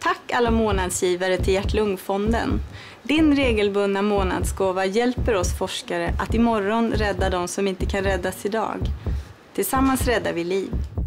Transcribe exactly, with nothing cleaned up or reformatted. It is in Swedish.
Tack alla månadsgivare till Hjärt-Lungfonden. Din regelbundna månadsgåva hjälper oss forskare att imorgon rädda de som inte kan räddas idag. Tillsammans räddar vi liv.